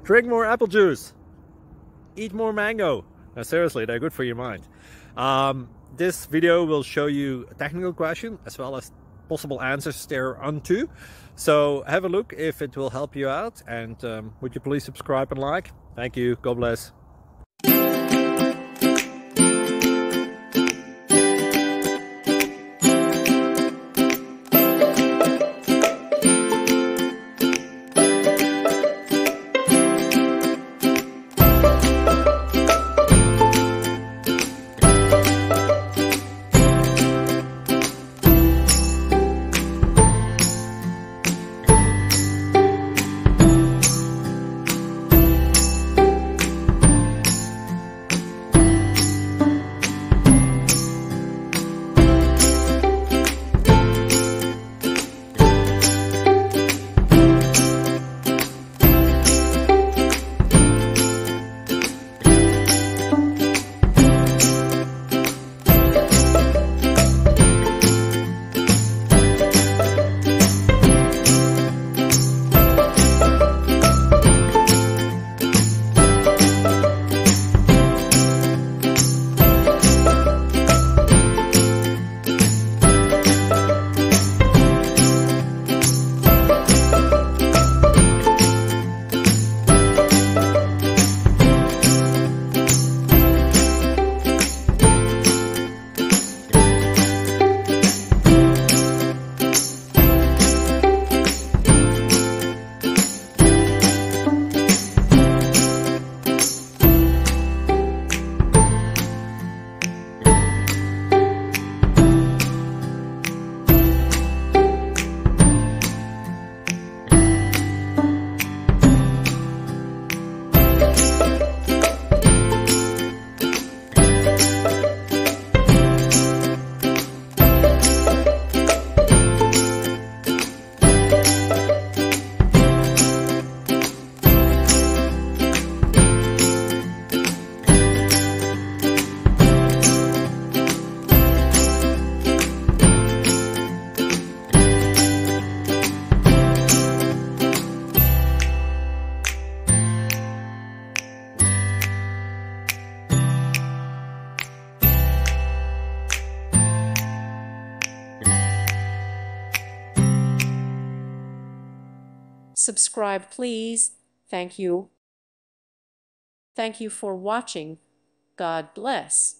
Drink more apple juice. Eat more mango. No, seriously, they're good for your mind. This video will show you a technical question as well as possible answers thereunto. So have a look if it will help you out, and would you please subscribe and like? Thank you. God bless. Subscribe, please. Thank you. Thank you for watching. God bless.